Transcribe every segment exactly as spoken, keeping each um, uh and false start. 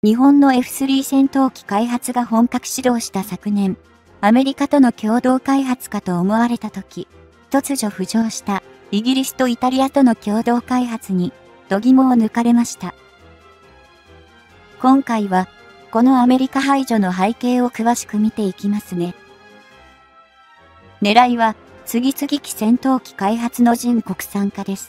日本の エフスリー 戦闘機開発が本格始動した昨年、アメリカとの共同開発かと思われた時、突如浮上したイギリスとイタリアとの共同開発に度肝を抜かれました。今回は、このアメリカ排除の背景を詳しく見ていきますね。狙いは、次々機戦闘機開発の純国産化です。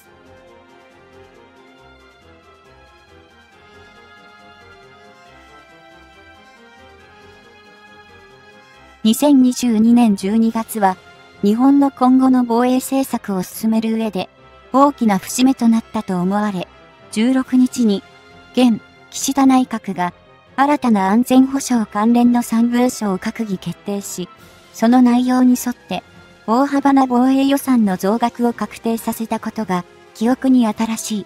にせんにじゅうにねんじゅうにがつは、日本の今後の防衛政策を進める上で、大きな節目となったと思われ、じゅうろくにちに、現岸田内閣が、新たな安全保障関連のさん文書を閣議決定し、その内容に沿って、大幅な防衛予算の増額を確定させたことが、記憶に新しい。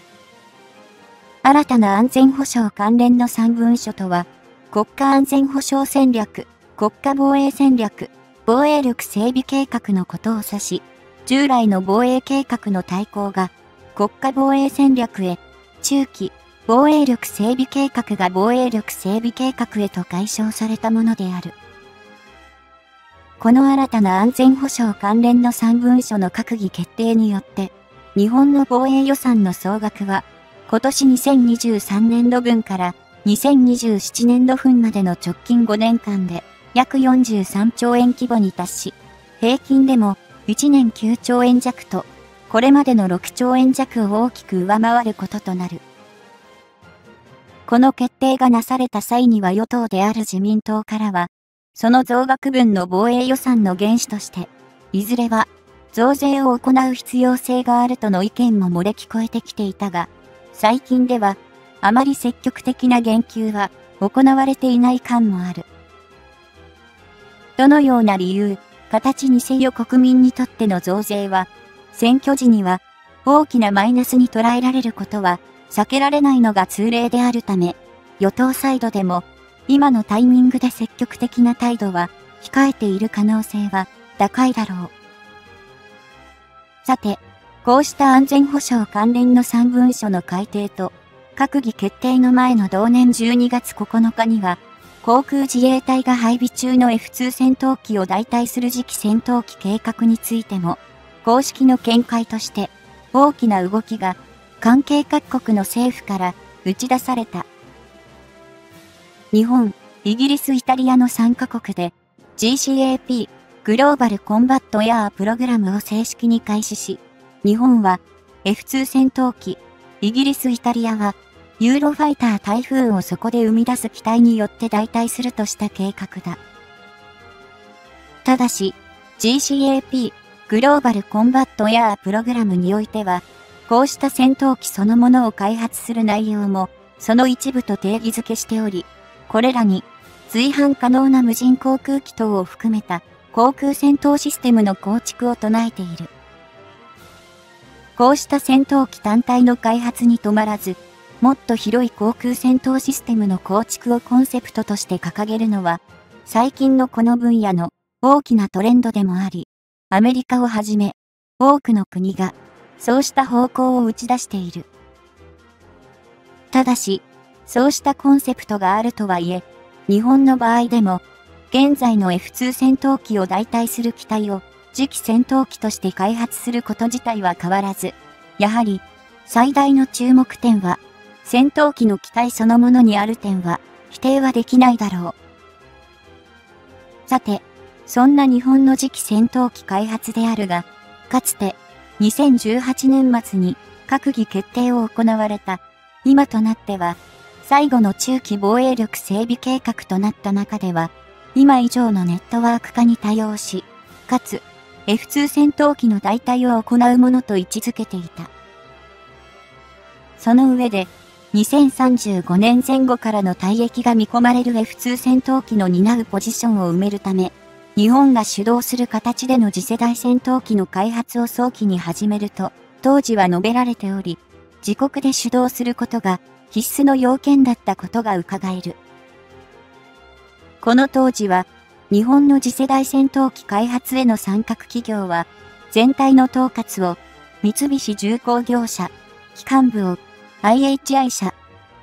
新たな安全保障関連のさん文書とは、国家安全保障戦略、国家防衛戦略、防衛力整備計画のことを指し、従来の防衛計画の大綱が国家防衛戦略へ、中期防衛力整備計画が防衛力整備計画へと改称されたものである。この新たな安全保障関連のさん文書の閣議決定によって、日本の防衛予算の総額は、今年にせんにじゅうさんねんどぶんからにせんにじゅうななねんどふんまでの直近ごねんかんで、約よんじゅうさんちょうえん規模に達し、平均でもいちねんきゅうちょうえん弱と、これまでのろくちょうえん弱を大きく上回ることとなる。この決定がなされた際には与党である自民党からは、その増額分の防衛予算の原資として、いずれは増税を行う必要性があるとの意見も漏れ聞こえてきていたが、最近ではあまり積極的な言及は行われていない感もある。どのような理由、形にせよ国民にとっての増税は、選挙時には大きなマイナスに捉えられることは避けられないのが通例であるため、与党サイドでも今のタイミングで積極的な態度は控えている可能性は高いだろう。さて、こうした安全保障関連のさん文書の改定と、閣議決定の前の同年じゅうにがつここのかには、航空自衛隊が配備中の エフツー 戦闘機を代替する次期戦闘機計画についても、公式の見解として、大きな動きが、関係各国の政府から打ち出された。日本、イギリス、イタリアのさんかこくで、ジーシーエーピー、グローバルコンバットエアープログラムを正式に開始し、日本は エフツー 戦闘機、イギリス、イタリアは、ユーロファイター台風をそこで生み出す機体によって代替するとした計画だ。ただし、ジーシーエーピー、グローバルコンバットエアープログラムにおいては、こうした戦闘機そのものを開発する内容も、その一部と定義づけしており、これらに、随伴可能な無人航空機等を含めた航空戦闘システムの構築を唱えている。こうした戦闘機単体の開発に止まらず、もっと広い航空戦闘システムの構築をコンセプトとして掲げるのは、最近のこの分野の大きなトレンドでもあり、アメリカをはじめ、多くの国が、そうした方向を打ち出している。ただし、そうしたコンセプトがあるとはいえ、日本の場合でも、現在の エフツー 戦闘機を代替する機体を次期戦闘機として開発すること自体は変わらず、やはり最大の注目点は、戦闘機の機体そのものにある点は否定はできないだろう。さて、そんな日本の次期戦闘機開発であるが、かつてにせんじゅうはちねんまつに閣議決定を行われた、今となっては最後の中期防衛力整備計画となった中では、今以上のネットワーク化に対応し、かつ エフツー 戦闘機の代替を行うものと位置づけていた。その上で、にせんさんじゅうごねんぜん後からの退役が見込まれる エフツー 戦闘機の担うポジションを埋めるため、日本が主導する形での次世代戦闘機の開発を早期に始めると、当時は述べられており、自国で主導することが必須の要件だったことが伺える。この当時は、日本の次世代戦闘機開発への参画企業は、全体の統括を三菱重工業社、機関部を アイエイチアイ 社、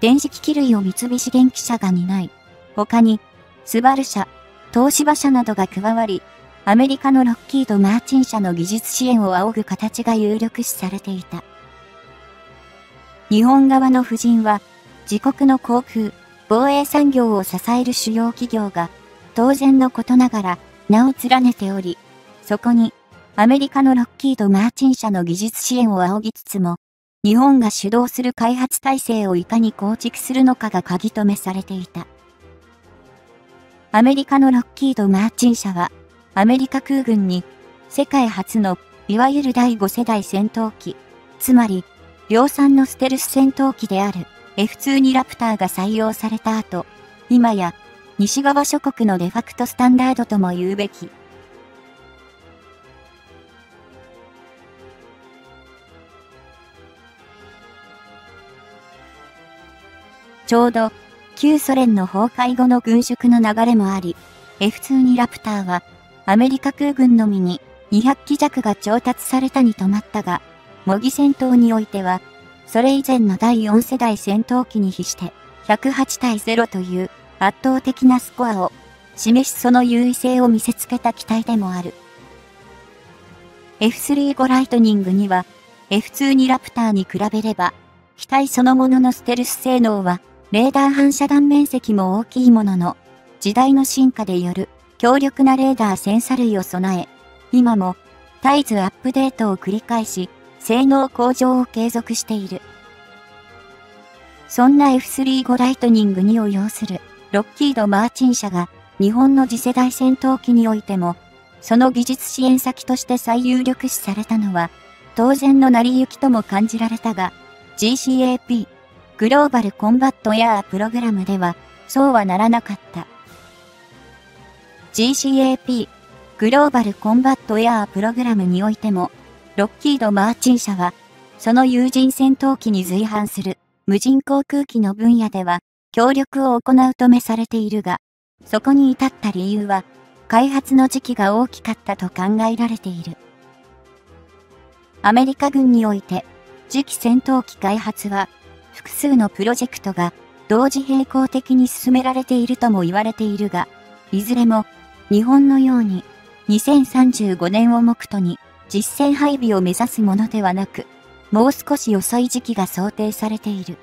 電子機器類を三菱電機社が担い、他に、スバル社、東芝社などが加わり、アメリカのロッキード・マーチン社の技術支援を仰ぐ形が有力視されていた。日本側の布陣は、自国の航空、防衛産業を支える主要企業が、当然のことながら名を連ねており、そこに、アメリカのロッキード・マーチン社の技術支援を仰ぎつつも、日本が主導する開発体制をいかに構築するのかが鍵止めされていた。アメリカのロッキード・マーチン社は、アメリカ空軍に、世界初の、いわゆるだいご世代戦闘機、つまり、量産のステルス戦闘機である エフツー にラプターが採用された後、今や、西側諸国のデファクトスタンダードとも言うべき。ちょうど、旧ソ連の崩壊後の軍縮の流れもあり、エフツー にラプターは、アメリカ空軍のみににひゃくき弱が調達されたに止まったが、模擬戦闘においては、それ以前のだいよん世代戦闘機に比してひゃくはちたいゼロという圧倒的なスコアを示しその優位性を見せつけた機体でもある。エフスリー ゴライトニングには エフツー にラプターに比べれば、機体そのもののステルス性能はレーダー反射弾面積も大きいものの、時代の進化でよる強力なレーダーセンサ類を備え、今も絶えずアップデートを繰り返し、性能向上を継続している。そんな エフスリー ゴライトニングにを要するロッキード・マーチン社が日本の次世代戦闘機においても、その技術支援先として最有力視されたのは、当然の成り行きとも感じられたが、ジーシーエーピー、グローバルコンバットエアープログラムでは、そうはならなかった。ジーシーエーピー、グローバルコンバットエアープログラムにおいても、ロッキード・マーチン社は、その有人戦闘機に随伴する無人航空機の分野では、協力を行うとめされているが、そこに至った理由は、開発の時期が大きかったと考えられている。アメリカ軍において、次期戦闘機開発は、複数のプロジェクトが同時並行的に進められているとも言われているが、いずれも日本のようににせんさんじゅうごねんを目途に実戦配備を目指すものではなく、もう少し遅い時期が想定されている。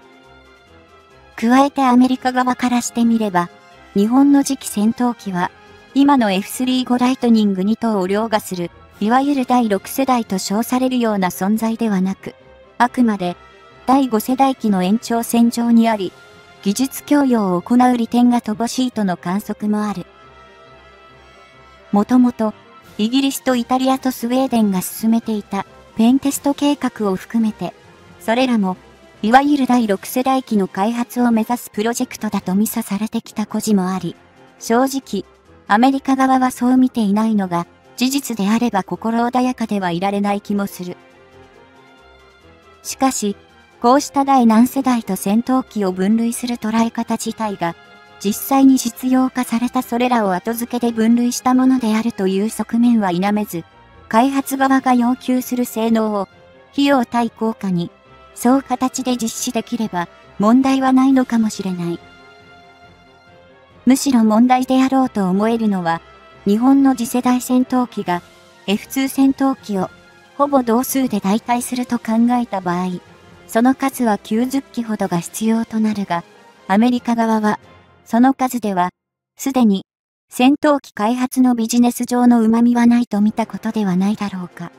加えてアメリカ側からしてみれば、日本の次期戦闘機は、今の エフスリー ゴライトニングに頭を凌駕する、いわゆるだいろく世代と称されるような存在ではなく、あくまでだいご世代機の延長線上にあり、技術供与を行う利点が乏しいとの観測もある。もともと、イギリスとイタリアとスウェーデンが進めていたペンテスト計画を含めて、それらも、いわゆるだいろく世代機の開発を目指すプロジェクトだとミサされてきた故事もあり、正直、アメリカ側はそう見ていないのが、事実であれば心穏やかではいられない気もする。しかし、こうした第何世代と戦闘機を分類する捉え方自体が、実際に実用化されたそれらを後付けで分類したものであるという側面は否めず、開発側が要求する性能を、費用対効果に、そう形で実施できれば、問題はないのかもしれない。むしろ問題であろうと思えるのは、日本の次世代戦闘機が エフツー 戦闘機をほぼ同数で代替すると考えた場合、その数はきゅうじゅっきほどが必要となるが、アメリカ側は、その数では、すでに戦闘機開発のビジネス上の旨味はないと見たことではないだろうか。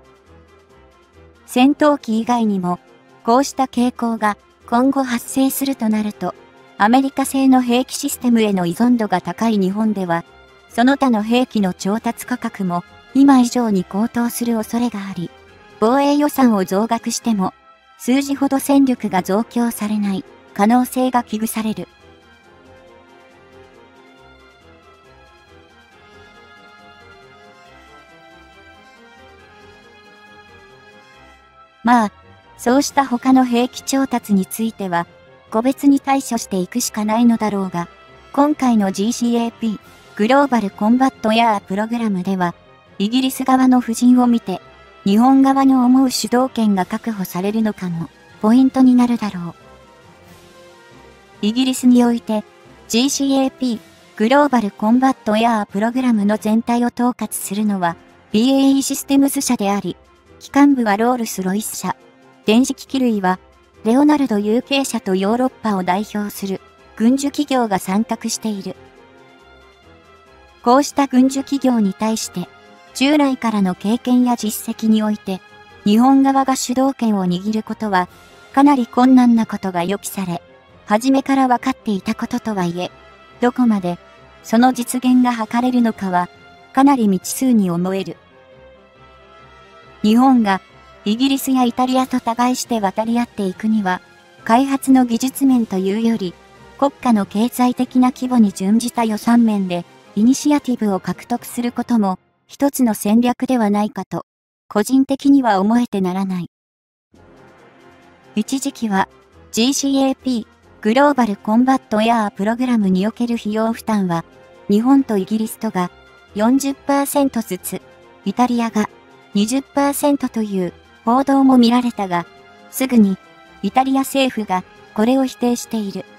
戦闘機以外にも、こうした傾向が今後発生するとなると、アメリカ製の兵器システムへの依存度が高い日本では、その他の兵器の調達価格も今以上に高騰する恐れがあり、防衛予算を増額しても、数字ほど戦力が増強されない可能性が危惧される。まあ、そうした他の兵器調達については、個別に対処していくしかないのだろうが、今回の ジーシーエーピー、グローバルコンバットエアープログラムでは、イギリス側の布陣を見て、日本側の思う主導権が確保されるのかも、ポイントになるだろう。 イギリスにおいて ジーシーエーピー グローバルコンバットエアープログラムの全体を統括するのは ビーエーイー システムズ社であり、機関部はロールスロイス社、電子機器類はレオナルド ユーケー 社とヨーロッパを代表する軍需企業が参画している。こうした軍需企業に対して、従来からの経験や実績において、日本側が主導権を握ることは、かなり困難なことが予期され、初めから分かっていたこととはいえ、どこまで、その実現が図れるのかは、かなり未知数に思える。日本が、イギリスやイタリアと互いして渡り合っていくには、開発の技術面というより、国家の経済的な規模に準じた予算面で、イニシアティブを獲得することも、一つの戦略ではないかと、個人的には思えてならない。一時期は、ジーシーエーピー、グローバルコンバットエアープログラムにおける費用負担は、日本とイギリスとが よんじゅっパーセント ずつ、イタリアが にじゅっパーセント という報道も見られたが、すぐにイタリア政府がこれを否定している。